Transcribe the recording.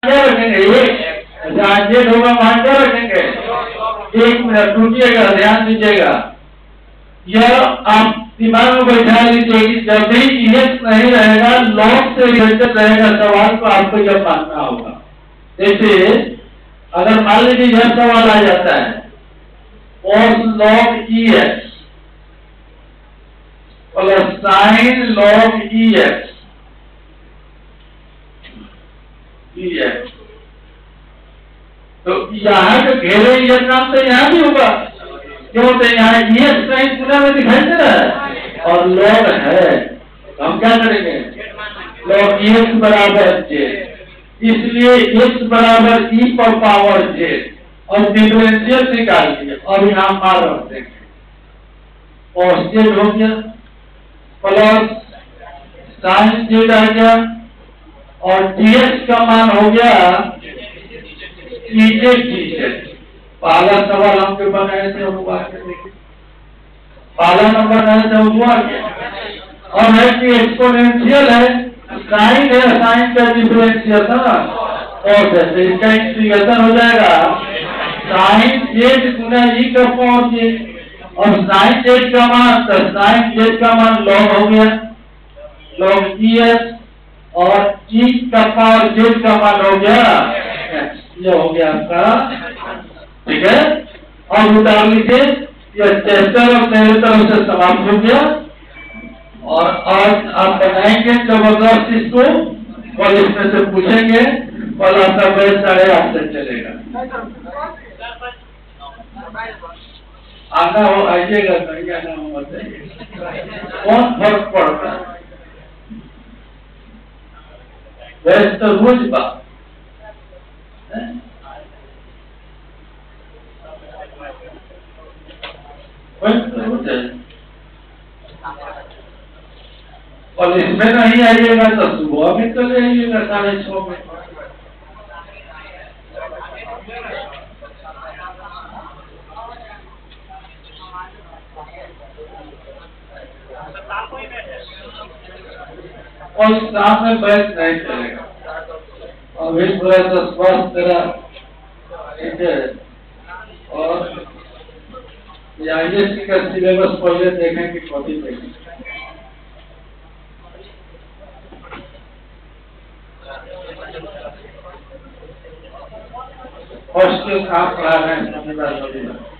रखेंगे जेड होगा वहां क्या रखेंगे। 1 मिनट रुकिएगा, ध्यान दीजिएगा। यह आप दिमाग में बैठा लीजिए कि जब भी ईएस नहीं रहेगा, लॉग से रिलेटेड रहेगा सवाल, तो आपको यह मानना होगा। जैसे अगर मान लीजिए यह सवाल आ जाता है cos log EX plus sin log EX, तो यहाँ जो घेरे ये काम तो यहाँ भी होगा, क्यों? तो यहाँ EX sin पूरा में दिखाई दे रहा है और log है, हम क्या करेंगे? log EX बराबर J, इसलिए x बराबर e पर पावर j और डिफरेंशियल निकाल दिया और यहाँ मान रख देंगे। और z हो गया प्लस साइन z आ गया और dx का मान हो गया dz dz। पहला सवाल हमके बनाए थे हुआ, पहला नंबर आया था हुआ और है कि एक्सपोनेंशियल है, साइन है, साइन का डिफरेंशियल था और जैसे इसका इंटीग्रेशन हो जाएगा साइन जेड गुना ई का पावर जे और साइन जेड का मान, तो साइन जेड का मान लॉग हो गया लॉग ईएस और ई का पावर जेड का मान हो गया ये हो गया आपका, ठीक है। और उतार लीजिए, यह चैप्टर और मेरे तरफ से समाप्त हो गया और आज आप बनाएंगे जबरदस्त इसको और इसमें से पूछेंगे और आपका बैच 8:30 से चलेगा। आना हो आइएगा, नहीं आना हो बताइए, कौन फर्क पड़ता है? बैच तो रोज बात और इसमें नहीं आइएगा तो सुबह भी चले आइएगा 6:30 में। और शाम में बैच नहीं चलेगा, अभी थोड़ा सा स्वास्थ्य तेरा और ISC का सिलेबस पहले देखेंगे, कॉपी देखेंगे। हॉस्टल कहाँ पढ़ा रहे हैं?